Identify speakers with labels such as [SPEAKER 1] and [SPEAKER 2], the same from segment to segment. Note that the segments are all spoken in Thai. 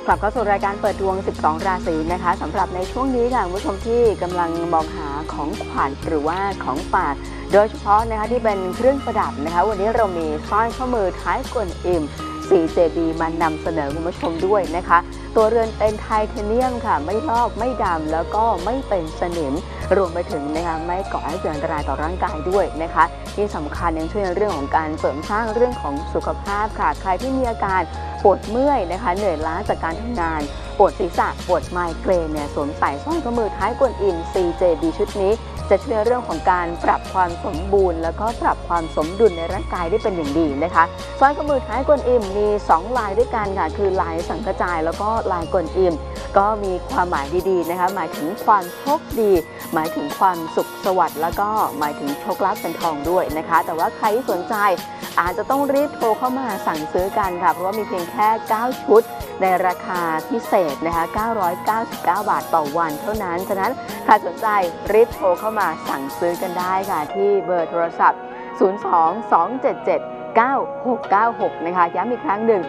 [SPEAKER 1] ลับเข้าสู่รายการเปิดดวง 12 ราศีนะคะสำหรับในช่วงนี้ค่ะคุณผู้ชมที่กำลังมองหาของขวัญหรือว่าของฝากโดยเฉพาะนะคะที่เป็นเครื่องประดับนะคะวันนี้เรามีสร้อยข้อมือท้ายกวนอิม 4JB มานำเสนอคุณผู้ชมด้วยนะคะตัวเรือนเป็นไทเทเนียมค่ะไม่ลอกไม่ดำแล้วก็ไม่เป็นสนิมรวมไปถึงนะคะไม่ก่อให้เกิดอันตรายต่อร่างกายด้วยนะคะที่สำคัญยังช่วยในเรื่องของการเสริมสร้างเรื่องของสุขภาพค่ะใครที่มีอาการปวดเมื่อยนะคะเหนื่อยล้าจากการทำงานปวดศีรษะปวดไมเกรนเนี่ยสวมใส่สร้อยข้อมือท้ายกวนอิม 4JB ชุดนี้จะช่วยเรื่องของการปรับความสมบูรณ์แล้วก็ปรับความสมดุลในร่างกายได้เป็นอย่างดีนะคะสร้อยข้อมือท้ายกวนอิมมี2ลายด้วยกันค่ะคือลายสังกจายแล้วก็ลายกวนอิมก็มีความหมายดีๆนะคะหมายถึงความโชคดีหมายถึงความสุขสวัสดิ์แล้วก็หมายถึงโชคลาภเป็นทองด้วยนะคะแต่ว่าใครที่สนใจอาจจะต้องรีบโทรเข้ามาสั่งซื้อกันค่ะเพราะว่ามีเพียงแค่9ชุดในราคาพิเศษนะคะ999 บาทต่อวันเท่านั้นฉะนั้นใครสนใจรีบโทรเข้ามาสั่งซื้อกันได้ค่ะที่เบอร์โทรศัพท์ 02-277-9696 นะคะย้ำอีกครั้งหนึ่ง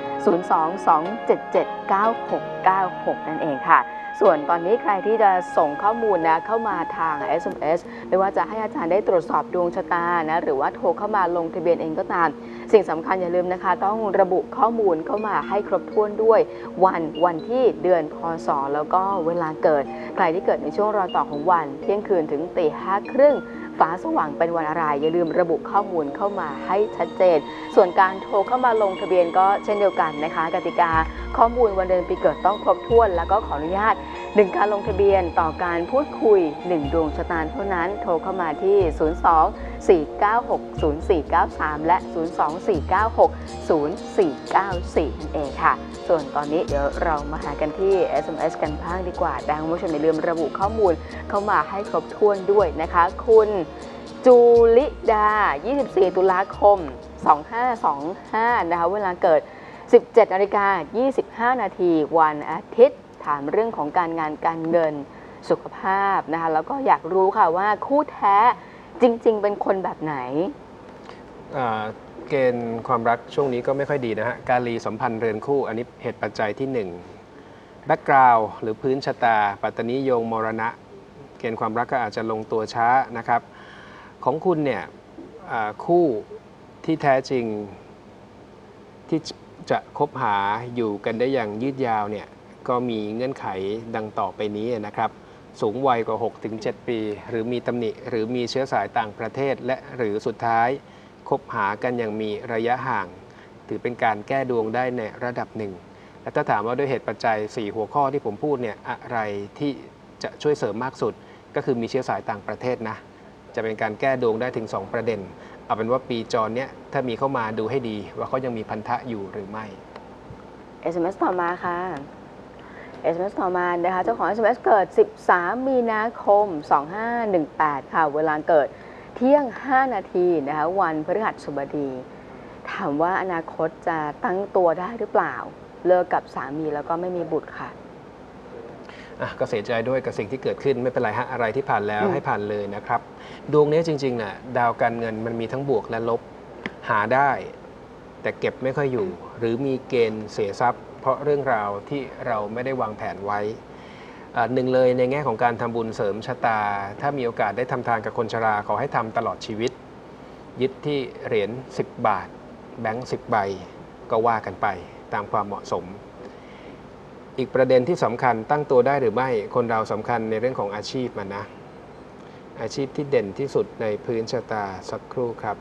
[SPEAKER 1] 02-277-9696 นั่นเองค่ะส่วนตอนนี้ใครที่จะส่งข้อมูลนะเข้ามาทาง SMS ไม่ว่าจะให้อาจารย์ได้ตรวจสอบดวงชะตานะหรือว่าโทรเข้ามาลงทะเบียนเองก็ตามสิ่งสำคัญอย่าลืมนะคะต้องระบุข้อมูลเข้ามาให้ครบถ้วนด้วยวันที่เดือนพศแล้วก็เวลาเกิดใครที่เกิดในช่วงรอยต่อของวันเที่ยงคืนถึง 05:30 ฟ้าสว่างเป็นวันอะไรอย่าลืมระบุข้อมูลเข้ามาให้ชัดเจนส่วนการโทรเข้ามาลงทะเบียนก็เช่นเดียวกันนะคะกติกาข้อมูลวันเดือนปีเกิดต้องครบถ้วนแล้วก็ขออนุญาต1การลงทะเบียนต่อการพูดคุย1ดวงชะตาเท่านั้นโทรเข้ามาที่02-496-0493 และ 02-496-0494 นั่นเองค่ะส่วนตอนนี้เดี๋ยวเรามาหากันที่ SMS กันบ้างดีกว่าดังคุณผู้ชมอย่าลืมระบุข้อมูลเข้ามาให้ครบถ้วนด้วยนะคะคุณจูลิดา 24 ตุลาคม 2525 นะคะเวลาเกิด 17:25 นาทีวันอาทิตย์ถามเรื่องของการงานการเงินสุขภาพนะคะแล้วก็อยากรู้ค่ะว่าคู่แท้จริงๆเป็นคนแบบไหน
[SPEAKER 2] เกณฑ์ความรักช่วงนี้ก็ไม่ค่อยดีนะฮะการีสัมพันธ์เรือนคู่อันนี้เหตุปัจจัยที่1แบ็กกราวด์หรือพื้นชะตาปัตตนิโยงมรณะเกณฑ์ความรักก็อาจจะลงตัวช้านะครับของคุณเนี่ยคู่ที่แท้จริงที่จะคบหาอยู่กันได้อย่างยืดยาวเนี่ยก็มีเงื่อนไขดังต่อไปนี้นะครับสูงวัยกว่า 6-7 ปีหรือมีตำหนิหรือมีเชื้อสายต่างประเทศและหรือสุดท้ายคบหากันอย่างมีระยะห่างถือเป็นการแก้ดวงได้ในระดับหนึ่งและถ้าถามว่าด้วยเหตุปัจจัย4หัวข้อที่ผมพูดเนี่ยอะไรที่จะช่วยเสริมมากสุดก็คือมีเชื้อสายต่างประเทศนะจะเป็นการแก้ดวงได้ถึง2ประเด็นเอาเป็นว่าปีจรเนี้ยถ้ามีเข้ามาดูให้ดีว่าเขายังมีพันธะอยู่หรือไม่
[SPEAKER 1] SMS ต่อมาค่ะ SMS ต่อมานะคะเจ้าของ SMS เกิด 13 มีนาคม 2518 ค่ะเวลาเกิดเที่ยง 5 นาทีนะคะวันพฤหัสบดีถามว่าอนาคตจะตั้งตัวได้หรือเปล่าเลิกกับสามีแล้วก็ไม่มีบุตรค่ะ
[SPEAKER 2] ก็เสียใจด้วยกับสิ่งที่เกิดขึ้นไม่เป็นไรฮะอะไรที่ผ่านแล้วให้ผ่านเลยนะครับดวงนี้จริงๆน่ะดาวการเงินมันมีทั้งบวกและลบหาได้แต่เก็บไม่ค่อยอยู่หรือมีเกณฑ์เสียทรัพย์เพราะเรื่องราวที่เราไม่ได้วางแผนไว้หนึ่งเลยในแง่ของการทำบุญเสริมชะตาถ้ามีโอกาสได้ทำทานกับคนชราขอให้ทำตลอดชีวิตยึดที่เหรียญ10 บาทแบงค์10 ใบก็ว่ากันไปตามความเหมาะสมอีกประเด็นที่สำคัญตั้งตัวได้หรือไม่คนเราสำคัญในเรื่องของอาชีพมันนะอาชีพที่เด่นที่สุดในพื้นชะตาสักครู่ครับ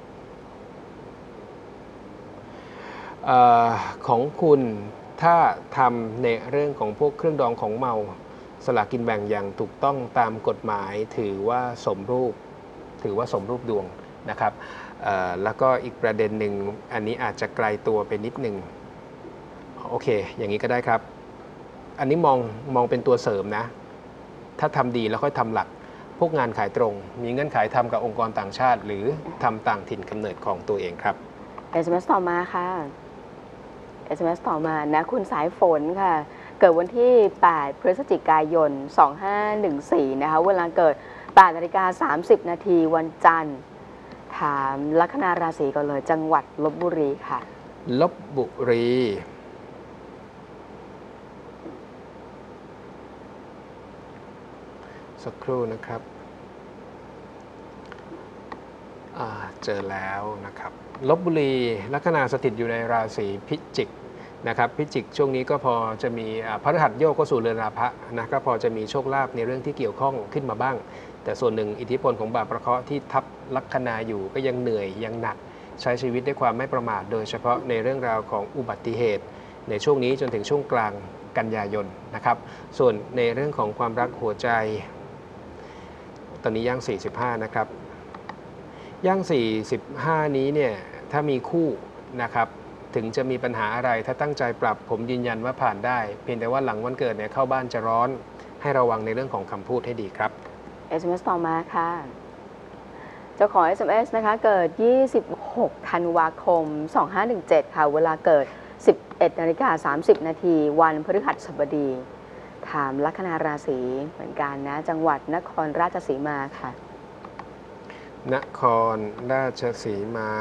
[SPEAKER 2] ของคุณถ้าทำในเรื่องของพวกเครื่องดองของเมาสลากกินแบ่งอย่างถูกต้องตามกฎหมายถือว่าสมรูปดวงนะครับแล้วก็อีกประเด็นหนึ่งอันนี้อาจจะไกลตัวไปนิดหนึ่งโอเคอย่างนี้ก็ได้ครับอันนี้มองเป็นตัวเสริมนะถ้าทำดีแล้วค่อยทำหลักพวกงานขายตรงมีเงื่อนไขทำกับองค์กรต่างชาติหรือทำต่างถิ่นกำเนิดของตัวเองครับ
[SPEAKER 1] SMS ต่อมาค่ะ SMS ต่อมานะคุณสายฝนค่ะเกิดวันที่ 8 พฤศจิกายน 2514 นะคะเวลาเกิด 8:30 นาทีวันจันทร์ถามลัคนาราศีก่อนเลยจังหวัดลพบุรีค่ะ
[SPEAKER 2] ลพบุรีสักครู่นะครับเจอแล้วนะครับลพบุรีลัคนาสถิตอยู่ในราศีพิจิกนะครับพิจิกช่วงนี้ก็พอจะมีพฤหัสโยกก็สู่เรือนราพะนะก็พอจะมีโชคลาภในเรื่องที่เกี่ยวข้องขึ้นมาบ้างแต่ส่วนหนึ่งอิทธิพลของบาปประเคราะห์ที่ทับลัคนาอยู่ก็ยังเหนื่อยยังหนักใช้ชีวิตด้วยความไม่ประมาทโดยเฉพาะในเรื่องราวของอุบัติเหตุในช่วงนี้จนถึงช่วงกลางกันยายนนะครับส่วนในเรื่องของความรักหัวใจตอนนี้ย่าง45นะครับย่าง45นี้เนี่ยถ้ามีคู่นะครับถึงจะมีปัญหาอะไรถ้าตั้งใจปรับผมยืนยันว่าผ่านได้เพียงแต่ว่าหลังวันเกิดเนี่ยเข้าบ้านจะร้อนให้ระวังในเรื่องของคำพูดให้ดีครับ
[SPEAKER 1] SMS ต่อมาค่ะเจ้าของ SMS นะคะเกิด 26 ธันวาคม 2517 ค่ะเวลาเกิด 11:30 นาทีวันพฤหัสบดีถามลัคนาราศีเหมือนกันนะจังหวัดนครราชสีมาค่ะ
[SPEAKER 2] นครราชสีมา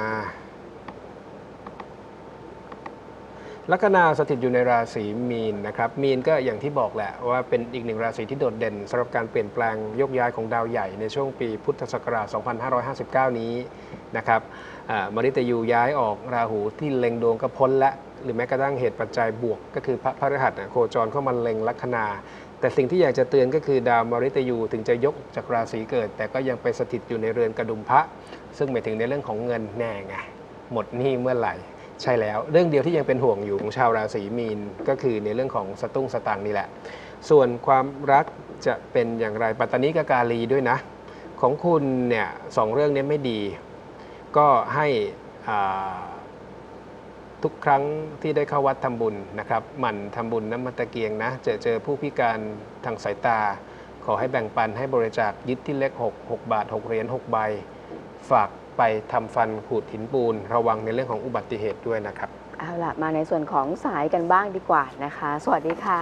[SPEAKER 2] ลัคนาสถิตอยู่ในราศีมีนนะครับมีนก็อย่างที่บอกแหละว่าเป็นอีกหนึ่งราศีที่โดดเด่นสำหรับการเปลี่ยนแปลงโยกย้ายของดาวใหญ่ในช่วงปีพุทธศักราช 2559 นี้นะครับมฤตยูย้ายออกราหูที่เล็งดวงก็พ้นและหรือแม้กระทั่งเหตุปัจจัยบวกก็คือพระพฤหัสโคจรเข้ามาเล็งลัคนาแต่สิ่งที่อยากจะเตือนก็คือดาวมฤตยูถึงจะยกจากราศีเกิดแต่ก็ยังไปสถิตอยู่ในเรือนกระดุมพระซึ่งหมายถึงในเรื่องของเงินแน่ไงหมดหนี้เมื่อไหร่ใช่แล้วเรื่องเดียวที่ยังเป็นห่วงอยู่ของชาวราศีมีนก็คือในเรื่องของสตุ้งสตางค์นี่แหละส่วนความรักจะเป็นอย่างไรปัตตานีกับกาลีด้วยนะของคุณเนี่ยสองเรื่องนี้ไม่ดีก็ให้ทุกครั้งที่ได้เข้าวัดทำบุญนะครับหมั่นทำบุญน้ำมันตะเกียงนะเจอผู้พิการทางสายตาขอให้แบ่งปันให้บริจาคยึดที่เลข6 บาท 6 เหรียญ 6 ใบฝากไปทำฟันขูดหินปูนระวังในเรื่องของอุบัติเหตุด้วยนะครับ
[SPEAKER 1] เอาล่ะมาในส่วนของสายกันบ้างดีกว่านะคะสวัสดีค่ะ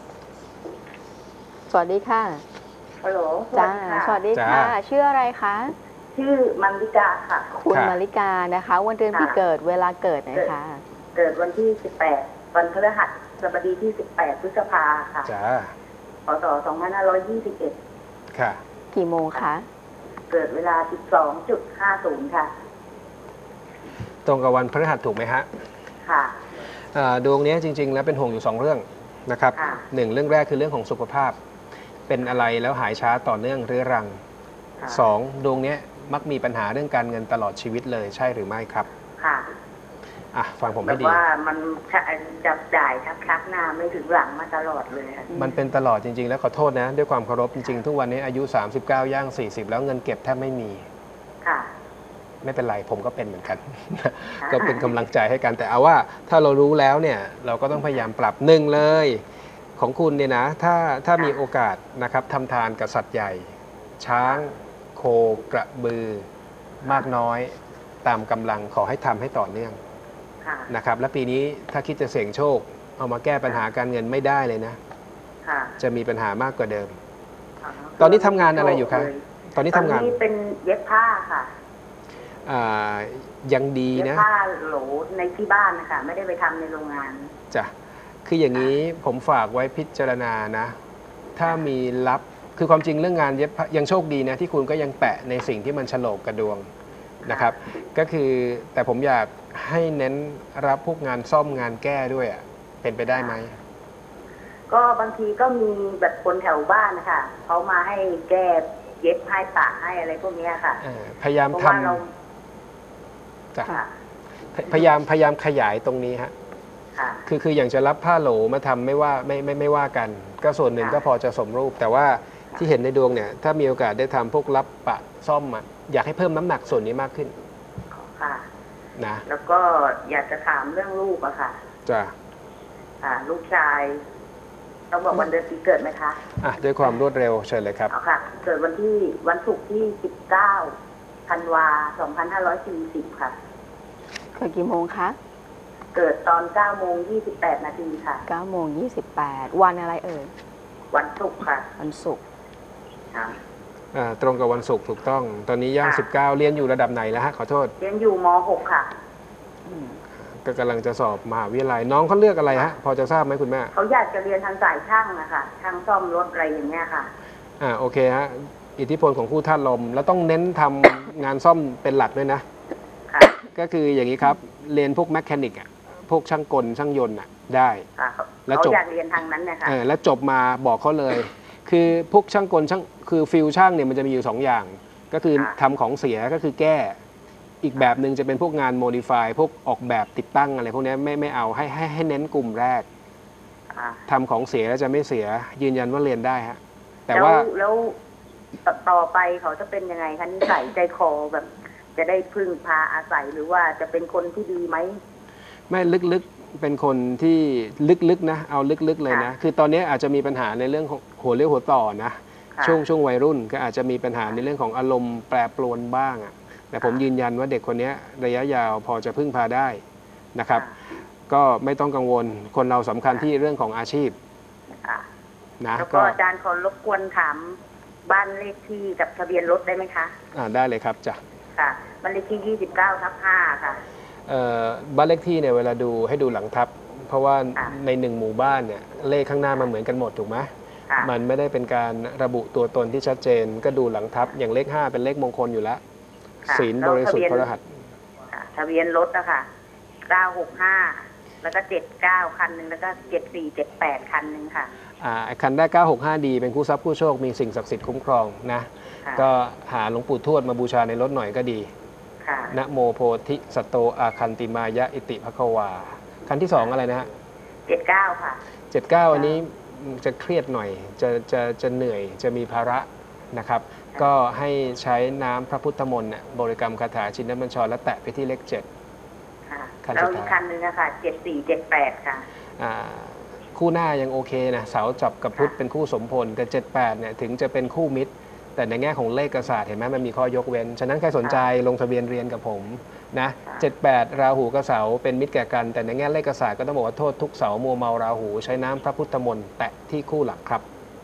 [SPEAKER 1] สวัสดีค่ะ
[SPEAKER 3] ฮัลโหล
[SPEAKER 1] จ้าสวัสดีค่ะชื่ออะไรคะ
[SPEAKER 3] ชื่อมาริกาค่ะ
[SPEAKER 1] คุณมาริกานะคะวันเดือนปีเกิดเวลาเกิดนะคะ
[SPEAKER 3] เกิดวันที่18วันพฤหัสบดีที่18พฤษภาค่ะ
[SPEAKER 2] จ้า
[SPEAKER 3] พศ2521
[SPEAKER 2] ค่ะ
[SPEAKER 1] กี่โมงคะ
[SPEAKER 3] เกิดเวลา 12:50 ค่ะ
[SPEAKER 2] ตรงกับวันพฤหัสถูกไหมฮะ
[SPEAKER 3] ค่ะ
[SPEAKER 2] ดวงนี้จริงๆแล้วเป็นห่วงอยู่2เรื่องนะครับ1เรื่องแรกคือเรื่องของสุขภาพเป็นอะไรแล้วหายช้าต่อเนื่องเรื้อรัง2ดวงนี้มักมีปัญหาเรื่องการเงินตลอดชีวิตเลยใช่หรือไม่ครับ
[SPEAKER 3] ค่ะ
[SPEAKER 2] ฟังผมให้ดี
[SPEAKER 3] ว่ามันจับจ่ายทักหน้าไม่ถึงหลังมาตลอดเลย
[SPEAKER 2] มันเป็นตลอดจริงๆแล้วขอโทษนะด้วยความเคารพจริงๆทุกวันนี้อายุ39ย่าง40แล้วเงินเก็บแทบไม่มี
[SPEAKER 3] ค่ะ
[SPEAKER 2] ไม่เป็นไรผมก็เป็นเหมือนกันก็เป็นกำลังใจให้กันแต่เอาว่าถ้าเรารู้แล้วเนี่ยเราก็ต้องพยายามปรับหนึ่งเลยของคุณเนี่ยนะถ้ามีโอกาสนะครับทำทานกับสัตว์ใหญ่ช้างโคกระบือมากน้อยตามกำลังขอให้ทำให้ต่อเนื่องนะครับและปีนี้ถ้าคิดจะเสี่ยงโชคเอามาแก้ปัญหาการเงินไม่ได้เลยนะจะมีปัญหามากกว่าเดิมตอนนี้ทำงานอะไรอยู่ครับตอนนี้ทำงาน
[SPEAKER 3] เป็นเย็บผ้าค่ะ
[SPEAKER 2] ยังดีนะ
[SPEAKER 3] ผ้าโหลในที่บ้านนะคะไม่ได้ไปทำในโรงงาน
[SPEAKER 2] จ้ะคืออย่างนี้ผมฝากไว้พิจารณานะถ้ามีรับคือความจริงเรื่องงานเย็บยังโชคดีนะที่คุณก็ยังแปะในสิ่งที่มันฉลกกระดวงนะครับก็คือแต่ผมอยากให้เน้นรับพวกงานซ่อมงานแก้ด้วยเป็นไปได้ไหม
[SPEAKER 3] ก็บางทีก็มีแบบคนแถวบ้านนะคะเขามาให้แก้เย็บให้ปะให้อะไรพวกนี้ค่ะ
[SPEAKER 2] พยายามทำพยายามขยายตรงนี้ฮะคืออย่างจะรับผ้าโหลมาทำไม่ว่ากันก็ส่วนหนึ่งก็พอจะสมรูปแต่ว่าที่เห็นในดวงเนี่ยถ้ามีโอกาสได้ทำพวกรับปะซ่อมอยากให้เพิ่มน้ำหนักส่วนนี้มากขึ้น
[SPEAKER 3] ค่ะ
[SPEAKER 2] นะ
[SPEAKER 3] แล้วก็อยากจะถามเรื่องลูกอะค่ะ
[SPEAKER 2] จ้ะ
[SPEAKER 3] ลูกชายต้องบอกวันเดือนปีเกิดไหมคะ
[SPEAKER 2] ด้วยความรวดเร็วเชิญเลยครับ
[SPEAKER 3] ค่ะเกิดวันศุกร์ที่19 ธันวา 2540ค่ะ
[SPEAKER 1] เกิดกี่โมงคะ
[SPEAKER 3] เกิดตอน 9:28 นาทีค่ะ
[SPEAKER 1] 9:28 วันอะไรเอ่ย
[SPEAKER 3] วันศุกร์ค่ะ
[SPEAKER 1] วันศุกร์
[SPEAKER 2] ตรงกับวันศุกร์ถูกต้องตอนนี้ย่าง19เรียนอยู่ระดับไหนแล้วฮะขอโทษ
[SPEAKER 3] เรียนอยู่ม.6 ค่ะ
[SPEAKER 2] ก็กำลังจะสอบมหาวิทยาลัยน้องเขาเลือกอะไรฮะพอจะทราบไหมคุณแม่
[SPEAKER 3] เขาอยากจะเรียนทางสายช่างนะคะช่างซ่อมรถอะไรอย่างเงี้ยค่ะ
[SPEAKER 2] โอเคฮะอิทธิพลของคู่ธาตุลมแล้วต้องเน้นทำงานซ่อมเป็นหลักด้วยนะ
[SPEAKER 3] ค่ะ
[SPEAKER 2] ก็คืออย่างนี้ครับเรียนพวกแมคานิกอ่ะพวกช่างกลช่างยนต์อ่ะได้
[SPEAKER 3] ค่ะ
[SPEAKER 2] แล้ว
[SPEAKER 3] เขา
[SPEAKER 2] จบ
[SPEAKER 3] อยากเรียนทางนั้นนะคะ
[SPEAKER 2] แล้วจบมาบอกเขาเลย คือพวกช่างกลช่างคือฟิลช่างเนี่ยมันจะมีอยู่2อย่าง ก็คือทำของเสียก็คือแก้อีกแบบหนึ่งจะเป็นพวกงานโมดิฟายพวกออกแบบติดตั้งอะไรพวกนี้ไม่เอาให้เน้นกลุ่มแรกทำของเสียแล้วจะไม่เสียยืนยันว่าเรียนได้ฮะแต่ว่า
[SPEAKER 3] แล้วต่อไปเขาจะเป็นยังไงคะนิสัยใจคอแบบจะได้พึ่งพาอาศัยหรือว่าจะเป็นคนที่ดีไหม
[SPEAKER 2] ไม่ลึกๆเป็นคนที่ลึกๆนะเอาลึกๆเลยนะคือตอนนี้อาจจะมีปัญหาในเรื่องของหัวเรี่ยวหัวต่อนะช่วงวัยรุ่นก็อาจจะมีปัญหาในเรื่องของอารมณ์แปรปรวนบ้างอ่ะแต่ผมยืนยันว่าเด็กคนนี้ระยะยาวพอจะพึ่งพาได้นะครับก็ไม่ต้องกังวลคนเราสำคัญที่เรื่องของอาชีพนะ
[SPEAKER 3] แล้วก็อาจารย์ขอรบกวนถามบ้านเลขที่กับทะเบียนรถได้ไหมคะ
[SPEAKER 2] ได้เลยครับจ้ะ
[SPEAKER 3] ค่ะบ้านเลขที่29/5ค่ะ
[SPEAKER 2] บ้านเลขที่เนี่ยเวลาดูให้ดูหลังทับเพราะว่าใน1หมู่บ้านเนี่ยเลขข้างหน้ามันเหมือนกันหมดถูกไหมมันไม่ได้เป็นการระบุตัวตนที่ชัดเจนก็ดูหลังทับอย่างเลข5เป็นเลขมงคลอยู่แล้วศีลบริสุทธิ์พระรหัส
[SPEAKER 3] ทะเบียนรถนะคะ965แล้วก็79คันนึงแล้วก็7478คันนึงค่ะ
[SPEAKER 2] คันได้965ดีเป็นคู่ทรัพย์คู่โชคมีสิ่งศักดิ์สิทธิ์คุ้มครองนะก็หาหลวงปู่ทวดมาบูชาในรถหน่อยก็ดีนะโมโพธิสัตโตอาคันติมายะอิติภควาคันที่2อะไรนะฮะ
[SPEAKER 3] 79ค่ะ
[SPEAKER 2] 79อันนี้จะเครียดหน่อยจะเหนื่อยจะมีภาระนะครับก็ให้ใช้น้ำพระพุทธมนต์บริกรรมคาถาชินบัญชรและแตะไปที่เลข7
[SPEAKER 3] แล้วอีกคันนึงนะคะ7478ค่ะ
[SPEAKER 2] คู่หน้ายังโอเคนะเสาจับกับพุธเป็นคู่สมพลแต่78เนี่ยถึงจะเป็นคู่มิตรแต่ในแง่ของเลขศาสตร์เห็นไหมมันมีข้อยกเว้นฉะนั้นใครสนใจลงทะเบียนเรียนกับผมนะ78ราหูกับเสาเป็นมิตรแก่กันแต่ในแง่เลขศาสตร์ก็ต้องบอกว่าโทษทุกเสามัวเมาราหูใช้น้ำพระพุทธมนต์แตะที่คู่หลักครับ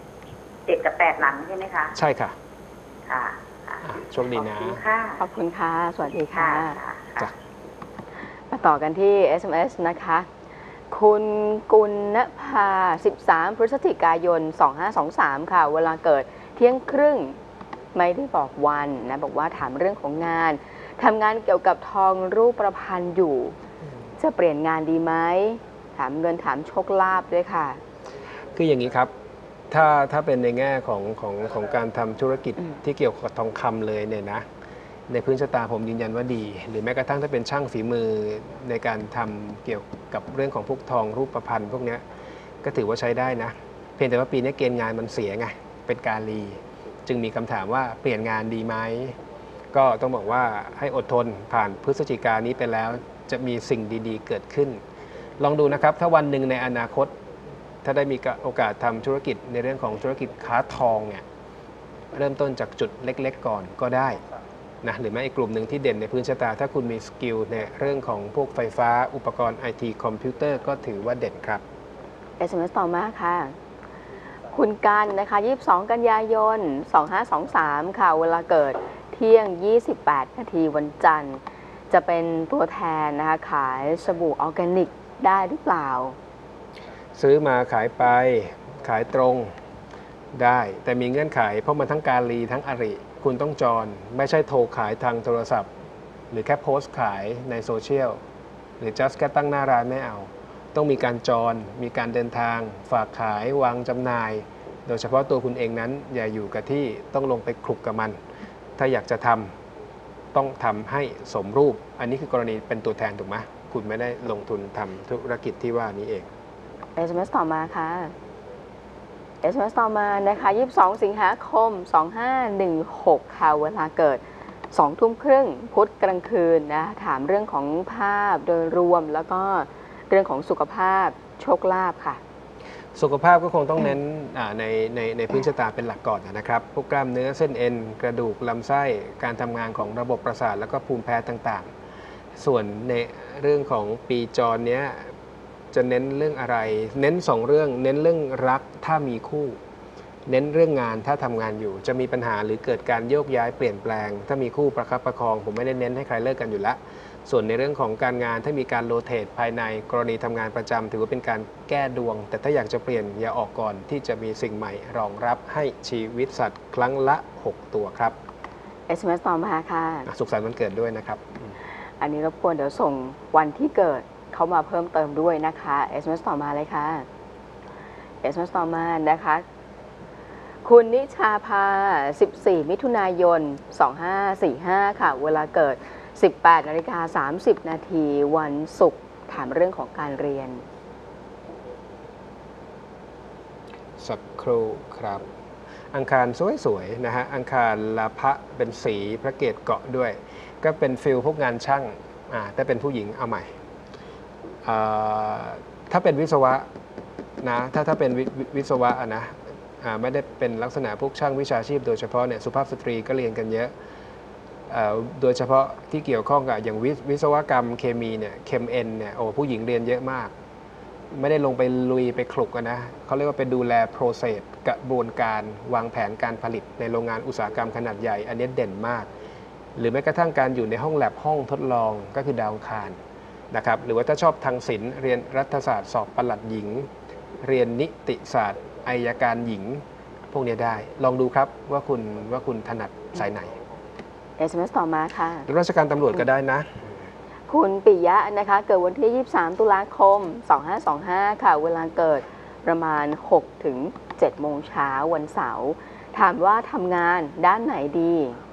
[SPEAKER 3] 7กับ8หลังใช่ไหมคะ
[SPEAKER 2] ใช่ค่ะ
[SPEAKER 3] ค่ะ
[SPEAKER 2] โชคดีนะ
[SPEAKER 1] ขอบคุณค่ะสวัสดีค่ะมาต่อกันที่ SMS นะคะคุณกุลณภา13 พฤศจิกายน 2523 ค่ะเวลาเกิดเที่ยงครึ่งไม่ได้บอกวันนะบอกว่าถามเรื่องของงานทำงานเกี่ยวกับทองรูปประพันธ์อยู่จะเปลี่ยนงานดีไหมถามเงินถามโชคลาภด้วยค่ะ
[SPEAKER 2] คืออย่างนี้ครับถ้าเป็นในแง่ของการทำธุรกิจที่เกี่ยวกับทองคำเลยเนี่ยนะในพื้นชะตาผมยืนยันว่าดีหรือแม้กระทั่งถ้าเป็นช่างฝีมือในการทำเกี่ยวกับเรื่องของพวกทองรูปประพันธ์พวกนี้ก็ถือว่าใช้ได้นะเพียงแต่ว่าปีนี้เกณฑ์งานมันเสียไงเป็นกาลีจึงมีคำถามว่าเปลี่ยนงานดีไหมก็ต้องบอกว่าให้อดทนผ่านพฤศจิกายนนี้ไปแล้วจะมีสิ่งดีๆเกิดขึ้นลองดูนะครับถ้าวันหนึ่งในอนาคตถ้าได้มีโอกาสทำธุรกิจในเรื่องของธุรกิจค้าทองเนี่ยเริ่มต้นจากจุดเล็กๆก่อนก็ได้นะหรือแม้อีกกลุ่มหนึ่งที่เด่นในพื้นชะตาถ้าคุณมีสกิลในเรื่องของพวกไฟฟ้าอุปกรณ์ IT คอมพิวเตอร์ก็ถือว่าเด่นครับ
[SPEAKER 1] SMS ต่อมาค่ะคุณกันนะคะ22 กันยายน 2523 ค่ะเวลาเกิดเที่ยง 28 นาทีวันจันทร์จะเป็นตัวแทนนะคะขายสบู่ออร์แกนิกได้หรือเปล่า
[SPEAKER 2] ซื้อมาขายไปขายตรงได้แต่มีเงื่อนไขเพราะมันทั้งกาลีทั้งอริคุณต้องจรไม่ใช่โทรขายทางโทรศัพท์หรือแค่โพสต์ขายในโซเชียลหรือ just แค่ตั้งหน้าร้านไม่เอาต้องมีการจรมีการเดินทางฝากขายวางจำหน่ายโดยเฉพาะตัวคุณเองนั้นอย่าอยู่กับที่ต้องลงไปคลุกกับมันถ้าอยากจะทำต้องทำให้สมรูปอันนี้คือกรณีเป็นตัวแทนถูกไหมคุณไม่ได้ลงทุนทำธุรกิจที่ว่านี้เอง
[SPEAKER 1] SMS ต่อมาค่ะ SMS ต่อมานะคะ22 สิงหาคม 2516 ค่ะเวลาเกิด 2 ทุ่มครึ่งพุธกลางคืนนะถามเรื่องของภาพโดยรวมแล้วก็เรื่องของสุขภาพโชคลาภค่ะ
[SPEAKER 2] สุขภาพก็คงต้องเน้นในพื้นชะตาเป็นหลักก่อนนะครับพวกกล้ามเนื้อเส้นเอ็นกระดูกลำไส้การทำงานของระบบประสาทแล้วก็ภูมิแพ้ต่างๆส่วนในเรื่องของปีจรเนี้ยจะเน้นเรื่องอะไรเน้น2เรื่องเน้นเรื่องรักถ้ามีคู่เน้นเรื่องงานถ้าทำงานอยู่จะมีปัญหาหรือเกิดการโยกย้ายเปลี่ยนแปลงถ้ามีคู่ประคับประคองผมไม่ได้เน้นให้ใครเลิกกันอยู่แล้วส่วนในเรื่องของการงานถ้ามีการโรเตทภายในกรณีทำงานประจำถือว่าเป็นการแก้ดวง แต่ถ้าอยากจะเปลี่ยนอย่าออกก่อนที่จะมีสิ่งใหม่รองรับให้ชีวิตสัตว์ครั้งละ 6 ตัวครับ
[SPEAKER 1] SMS ต่อมาค่ะ
[SPEAKER 2] สุขสันต์วันเกิดด้วยนะครับ
[SPEAKER 1] อันนี้รบกวนเดี๋ยวส่งวันที่เกิดเข้ามาเพิ่มเติมด้วยนะคะ SMS ต่อมาเลยค่ะ SMS ต่อมานะคะ คุณนิชาภา 14 มิถุนายน 2545 ค่ะ เวลาเกิด 18:30 นาทีวันศุกร์ถามเรื่องของการเรียน
[SPEAKER 2] สักครู่ครับ อังคารสวยๆนะฮะอังคารลาภะเป็นสีพระเกศเกาะด้วย ก็เป็นฟิลพวกงานช่างถ้าเป็นผู้หญิงเอาใหม่ถ้าเป็นวิศวะนะถ้าเป็นวิศวะนะไม่ได้เป็นลักษณะพวกช่างวิชาชีพโดยเฉพาะเนี่ยสุภาพสตรีก็เรียนกันเยอะโดยเฉพาะที่เกี่ยวข้องกับอย่างวิศวกรรมเคมีเนี่ยเคมเอ็นเนี่ยผู้หญิงเรียนเยอะมากไม่ได้ลงไปลุยไปคลุกนะเขาเรียกว่าเป็นดูแลโปรเซสกระบวนการวางแผนการผลิตในโรงงานอุตสาหกรรมขนาดใหญ่อันนี้เด่นมากหรือแม้กระทั่งการอยู่ในห้องแลบห้องทดลองก็คือดาวอังคารนะครับหรือว่าถ้าชอบทางศิลป์เรียนรัฐศาสตร์สอบปลัดหญิงเรียนนิติศาสตร์อัยการหญิงพวกนี้ได้ลองดูครับว่าคุณถนัดสายไหน
[SPEAKER 1] SMS ต่อมาค่ะ
[SPEAKER 2] ราชการตำรวจก็ได้นะ
[SPEAKER 1] คุณปิยะนะคะเกิดวันที่ 23 ตุลาคม 2525 ค่ะ เวลาเกิดประมาณ 6 ถึง 7 โมงเช้าวันเสาร์ถามว่าทำงานด้านไหนดี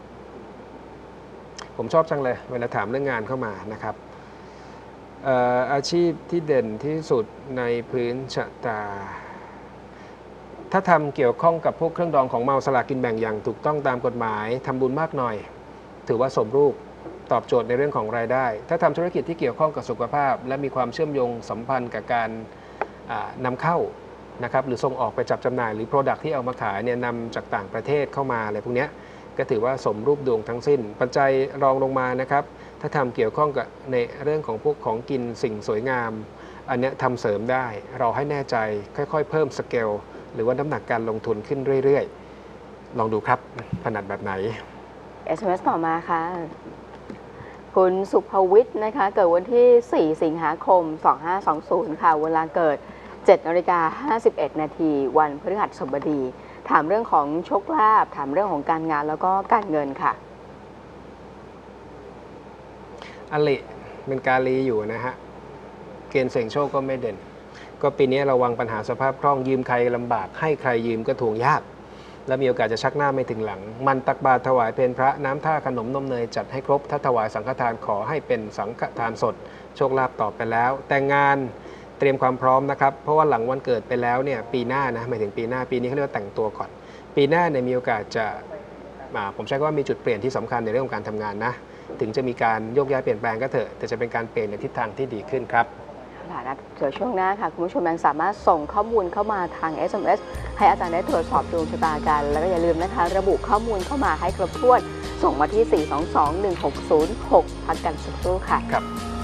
[SPEAKER 2] ผมชอบจังเลยเวลาถามเรื่องงานเข้ามานะครับอาชีพที่เด่นที่สุดในพื้นชะตาถ้าทำเกี่ยวข้องกับพวกเครื่องดองของเมาสลากกินแบ่งอย่างถูกต้องตามกฎหมายทำบุญมากหน่อยถือว่าสมรูปตอบโจทย์ในเรื่องของรายได้ ถ้าทำธุรกิจที่เกี่ยวข้องกับสุขภาพและมีความเชื่อมโยงสัมพันธ์กับการนำเข้านะครับหรือส่งออกไปจับจำหน่ายหรือ Product ที่เอามาขายเนี่ยนำจากต่างประเทศเข้ามาอะไรพวกนี้ก็ถือว่าสมรูปดวงทั้งสิ้นปัจจัยรองลงมานะครับถ้าทำเกี่ยวข้องกับในเรื่องของพวกของกินสิ่งสวยงามอันนี้ทำเสริมได้เราให้แน่ใจค่อยๆเพิ่มสเกลหรือว่าน้ำหนักการลงทุนขึ้นเรื่อยๆลองดูครับถนัดแบบไหน
[SPEAKER 1] SMS ต่อมาค่ะ คุณสุภวิทย์นะคะเกิดวันที่ 4 สิงหาคม 2520 ค่ะ เวลาเกิด 7:51 นาทีวันพฤหัสบดีถามเรื่องของโชคลาภถามเรื่องของการงานแล้วก็การเงินค่ะ
[SPEAKER 2] อลิเป็นกาลีอยู่นะฮะเกณฑ์เสี่ยงโชคก็ไม่เด่นก็ปีนี้ระวังปัญหาสภาพคล่องยืมใครลำบากให้ใครยืมก็ทวงยากและมีโอกาสจะชักหน้าไม่ถึงหลังมันตักบาตรถวายเพลพระน้ำท่าขนมนมเนยจัดให้ครบถ้าถวายสังฆทานขอให้เป็นสังฆทานสดโชคลาภตอบไปแล้วแต่งงานเตรียมความพร้อมนะครับเพราะว่าหลังวันเกิดไปแล้วเนี่ยปีหน้านะหมายถึงปีหน้าปีนี้เขาเรียกว่าแต่งตัวก่อนปีหน้าเนี่ยมีโอกาสจะผมใช้คำว่ามีจุดเปลี่ยนที่สำคัญในเรื่องของการทำงานนะถึงจะมีการโยกย้ายเปลี่ยนแปลงก็เถอะแต่จะเป็นการเปลี่ยนในทิศทางที่ดีขึ้นครับ
[SPEAKER 1] เดี๋ยวช่วงหน้าค่ะคุณผู้ชมยังสามารถส่งข้อมูลเข้ามาทาง SMS ให้อาจารย์ได้ตรวจสอบดวงชะตากันแล้วก็อย่าลืมนะคะระบุข้อมูลเข้ามาให้ครบถ้วนส่งมาที่ 4221606 พักกันสักครู่ค่ะ
[SPEAKER 2] ครับ